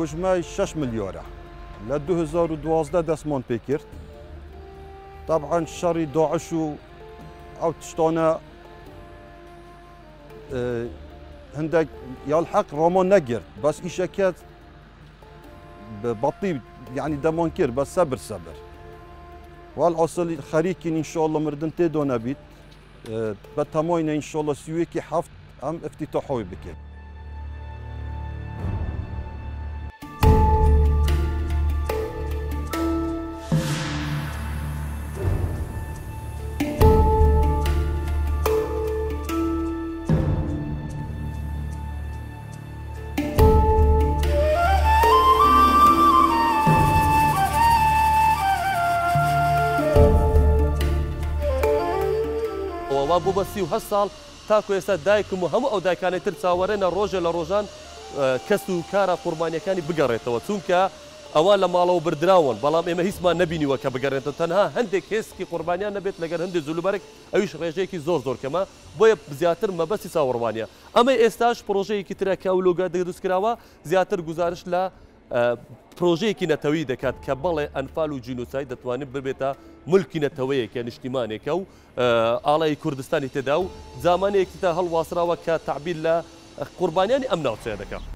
بجمعي 6 مليار ل 2012 دەستمان پێ کرد. طبعا شەڕی داعش و ئەو تشتانە هەندێک یاڵحەق ڕۆمان نەگرت بەس ئیشەکەت بەطی یعنی دەمان کرد بە سەبر والعسل خەریکین ئینشاءالله مردن تێدا نەبیت بە تەماینە ئینشاءالله سوێکی هەفت ئەم افتتاحۆی بکرد. بۆ بە 38 ساڵ تاکو ئێستا دایکم و هەموو ئەو دایکانەی تر چاوەڕێنە ڕۆژە لە ڕۆژان کەس و کارە قوربانیەکانی بگەڕێتەوە چونکە ئەوان لە ماڵەوە بردراون بەڵام ئێمە هیچمان نەبینیوە کە بگەڕێتەوە تەنها هەندێک هێزکی قوربانیان نەبێت لەگەر هەندێک جلوبەرێک ئەویش ڕێژەیەکی زۆر کەمە بۆیە زیاتر مەبەستی چاوەڕوانیە. ئەمە ئێستاش پرۆژەیەکی ترە کە ئەولۆگا دروستکراوە زیاتر گزارش لە پرۆژەیەکی نەتەوەی دەکات کە بەڵێ ئەنفال و جینۆساید دەتوانێت ببێتە ملکی نەتەوەیەکە نیشتیمانێکە و ئاڵای کوردستانی تێدا و زامانەیەکی تا هەڵواسراوە کە تعبیر لە قوربانیانی ئەم ناوچەیە دەکات.